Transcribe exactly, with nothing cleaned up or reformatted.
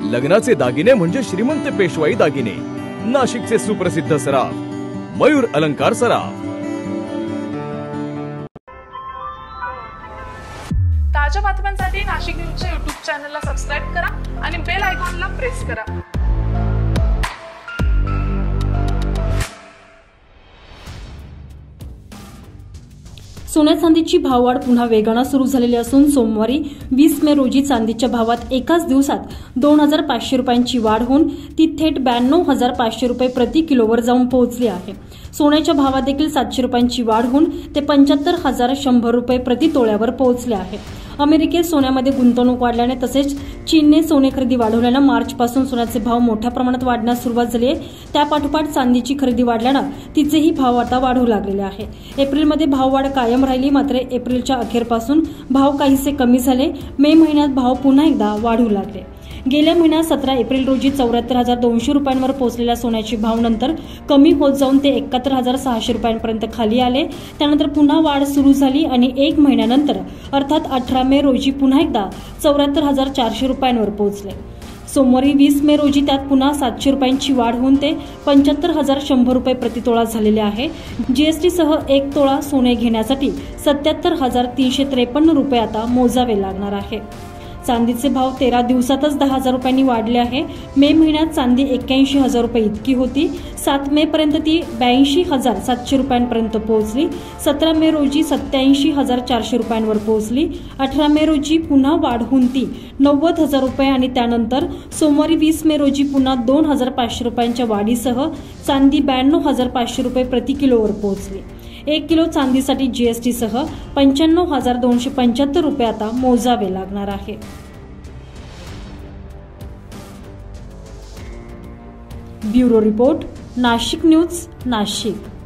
लग्नाचे दागिने म्हणजे श्रीमंत पेशवाई दागिने, नाशिकचे सुप्रसिद्ध सराफ मयूर अलंकार सराफ। ताज्या बातम्यांसाठी नाशिक न्यूजच्या यूट्यूब चॅनलला सबस्क्राइब करा आणि बेल आयकॉनला प्रेस करा। सोन्या चांदीची भाववाढ पुन्हा वेगाने सुरू झालेली असून सोमवारी वीस मे रोजी चांदीच्या भावात एकाच दिवसात दोन हजार पाचशे रुपयांची वाढ होऊन ती थेट ब्याण्णव हजार पाचशे रुपये प्रति किलोवर जाऊन पोहोचली आहे। सोन्याच्या भावात देखील सातशे रुपयांची वाढ होऊन ते पंच्याहत्तर हजार शंभर रुपये प्रति तोळ्यावर पोहोचले आहे। अमेरिकेत सोन्यामध्ये गुंतवणूक वाढल्याने तसेच चीनने सोने खरेदी वाढवल्याने मार्चपासून सोन्याचे भाव मोठ्या प्रमाणात वाढण्यास सुरुवात झाली आहे। त्यापाठोपाठ चांदीची खरेदी वाढल्याने तिचेही भाव आता वाढू लागलेले आहे। एप्रिलमध्ये भाववाढ कायम राहिली, मात्र एप्रिलच्या अखेरपासून भाव काहीसे कमी झाले। मे महिन्यात भाव पुन्हा एकदा वाढू लागले। गेल्या महिन्यात सतरा एप्रिल रोजी चौऱ्याहत्तर हजार दोनशे रुपयांवर पोहोचलेल्या सोन्याचे भाव नंतर कमी होत जाऊन ते एकाहत्तर हजार सहाशे रुपयांपर्यंत खाली आले। त्यानंतर पुन्हा वाढ सुरू झाली आणि एक महिन्यानंतर अर्थात अठरा मे रोजी पुन्हा एकदा चौऱ्याहत्तर हजार चारशे रुपयांवर पोहोचले। सोमवारी वीस मे रोजी त्यात पुन्हा सातशे रुपयांची वाढ होऊन ते पंच्याहत्तर हजार शंभर रुपये प्रतितोळा झालेले आहे। जीएसटी सह एक तोळा सोने घेण्यासाठी सत्याहत्तर हजार तीनशे त्रेपन्न रुपये आता मोजावे लागणार आहे। चांदीचे भाव तेरा दिवसातच दहा हजार रुपयांनी वाढले आहे। मे महिन्यात चांदी एक्क्याऐंशी हजार रुपये इतकी होती। सात मे पर्यंत ती ब्याऐंशी हजार सातशे रुपयांपर्यंत पोहोचली। सतरा मे रोजी सत्याऐंशी हजार चारशे रुपयांवर पोहोचली। अठरा मे रोजी पुन्हा वाढ होऊन ती नव्वद हजार रुपये आणि त्यानंतर सोमवारी वीस मे रोजी पुन्हा दोन हजार पाचशे रुपयांच्या वाढीसह चांदी ब्याण्णव हजार पाचशे रुपये प्रति किलोवर पोहोचली। एक किलो चांदीसाठी जीएसटी सह पंच्याण्णव हजार दोनशे पंच्याहत्तर रुपये आता मोजावे लागणार आहे। Bureau report, Nashik news, Nashik.